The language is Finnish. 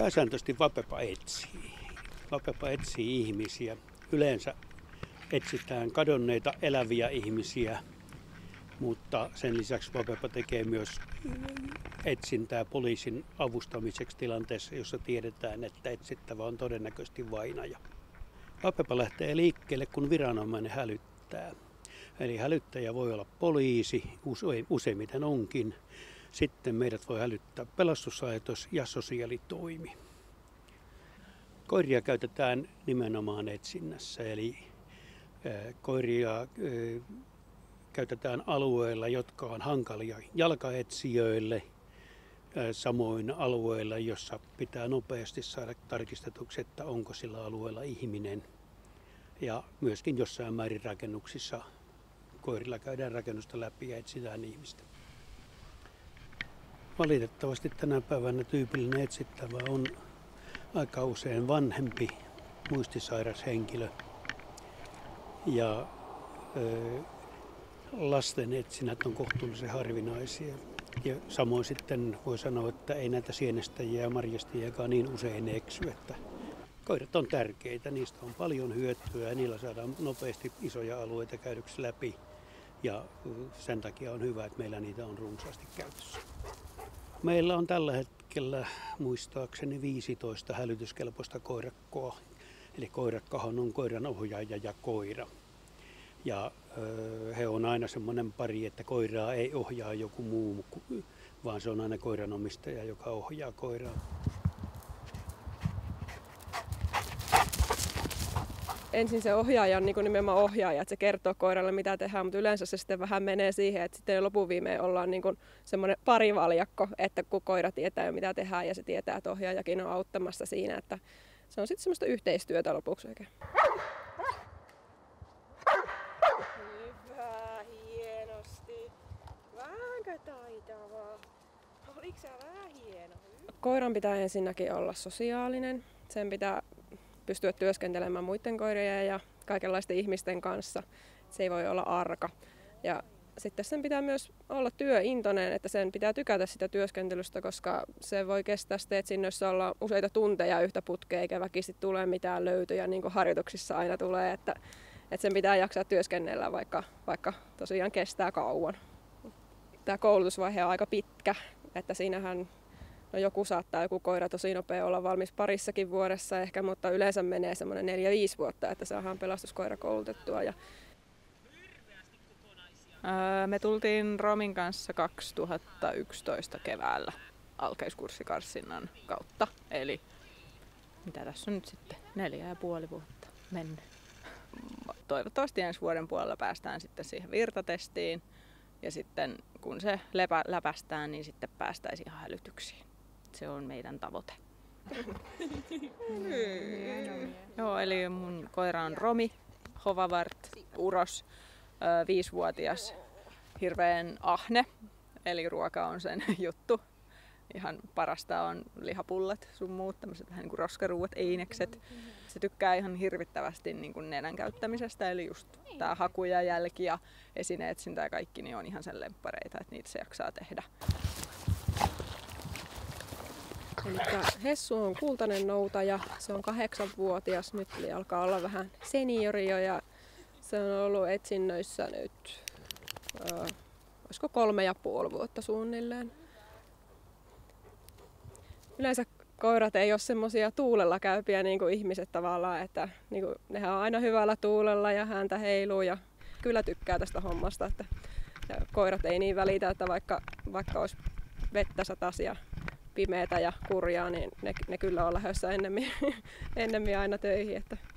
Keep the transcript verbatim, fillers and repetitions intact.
Pääsääntöisesti Vapepa etsii. Vapepa etsii ihmisiä. Yleensä etsitään kadonneita eläviä ihmisiä, mutta sen lisäksi Vapepa tekee myös etsintää poliisin avustamiseksi tilanteessa, jossa tiedetään, että etsittävä on todennäköisesti vainaja. Vapepa lähtee liikkeelle, kun viranomainen hälyttää. Eli hälyttäjä voi olla poliisi, useimmiten onkin. Sitten meidät voi hälyttää pelastuslaitos ja sosiaalitoimi. Koiria käytetään nimenomaan etsinnässä, eli koiria käytetään alueilla, jotka on hankalia jalkaetsijöille, samoin alueilla, jossa pitää nopeasti saada tarkistetuksi, että onko sillä alueella ihminen. Ja myöskin jossain määrin rakennuksissa koirilla käydään rakennusta läpi ja etsitään ihmistä. Valitettavasti tänä päivänä tyypillinen etsittävä on aika usein vanhempi, muistisairas henkilö. Ja ö, lasten etsinnät on kohtuullisen harvinaisia. Ja samoin sitten voi sanoa, että ei näitä sienestäjiä ja marjastajiakaan niin usein eksy, että koirat on tärkeitä, niistä on paljon hyötyä ja niillä saadaan nopeasti isoja alueita käydyksi läpi. Ja sen takia on hyvä, että meillä niitä on runsaasti käytössä. Meillä on tällä hetkellä muistaakseni viisitoista hälytyskelpoista koirakkoa. Eli koirakkohan on koiran ohjaaja ja koira. Ja ö, he on aina semmoinen pari, että koiraa ei ohjaa joku muu, vaan se on aina koiranomistaja, joka ohjaa koiraa. Ensin se ohjaaja on niin kuin nimenomaan ohjaaja, että se kertoo koiralle mitä tehdään, mutta yleensä se sitten vähän menee siihen, että sitten lopun viimein ollaan niin kuin semmoinen parivaljakko, että kun koira tietää jo mitä tehdään ja se tietää, että ohjaajakin on auttamassa siinä, että se on sitten semmoista yhteistyötä lopuksi oikein. Hyvä, hienosti. Vähänkö taitavaa? Oliko sä vähän hieno? Koiran pitää ensinnäkin olla sosiaalinen, sen pitää pystyä työskentelemään muiden koirien ja kaikenlaisten ihmisten kanssa. Se ei voi olla arka. Ja sitten sen pitää myös olla työintoinen, että sen pitää tykätä sitä työskentelystä, koska se voi kestää sitten etsinnöissä olla useita tunteja yhtä putkea, eikä väkisin tule mitään löytöjä, niin kuin harjoituksissa aina tulee, että, että sen pitää jaksaa työskennellä, vaikka, vaikka tosiaan kestää kauan. Tämä koulutusvaihe on aika pitkä, että siinähän no joku saattaa joku koira tosi nopea olla valmis parissakin vuodessa ehkä, mutta yleensä menee semmoinen neljä viisi vuotta, että saadaan pelastuskoira koulutettua. Ja Öö, me tultiin Romin kanssa kaksituhattayksitoista keväällä alkeiskurssikarsinnan kautta. Eli mitä tässä on nyt sitten neljä ja puoli vuotta mennyt. Toivottavasti ensi vuoden puolella päästään sitten siihen virtatestiin. Ja sitten kun se lepä, läpästään, niin sitten päästäisiin ihan hälytyksiin. Se on meidän tavoite. Joo, eli mun koira on Romi, Hovavart, uros, viisivuotias, hirveän ahne, eli ruoka on sen juttu. Ihan parasta on lihapullat sun muut, tämmöiset vähän niin kuin roskaruuat, einekset. Se tykkää ihan hirvittävästi niin kuin nenän käyttämisestä, eli just tää haku ja jälki ja esineetsintä ja kaikki niin on ihan sen lemppareita, että niitä se jaksaa tehdä. Elikkä Hessu on kultainen noutaja, se on kahdeksanvuotias nyt, eli alkaa olla vähän seniori jo ja se on ollut etsinnöissä nyt, äh, olisiko kolme ja puoli vuotta suunnilleen. Yleensä koirat ei ole semmoisia tuulella käypiä niin kuin ihmiset tavallaan, että niin kuin, nehän on aina hyvällä tuulella ja häntä heiluu ja kyllä tykkää tästä hommasta, että koirat ei niin välitä, että vaikka, vaikka olisi vettä satas ja pimeätä ja kurjaa, niin ne, ne kyllä on lähdössä ennemmin, ennemmin aina töihin. Että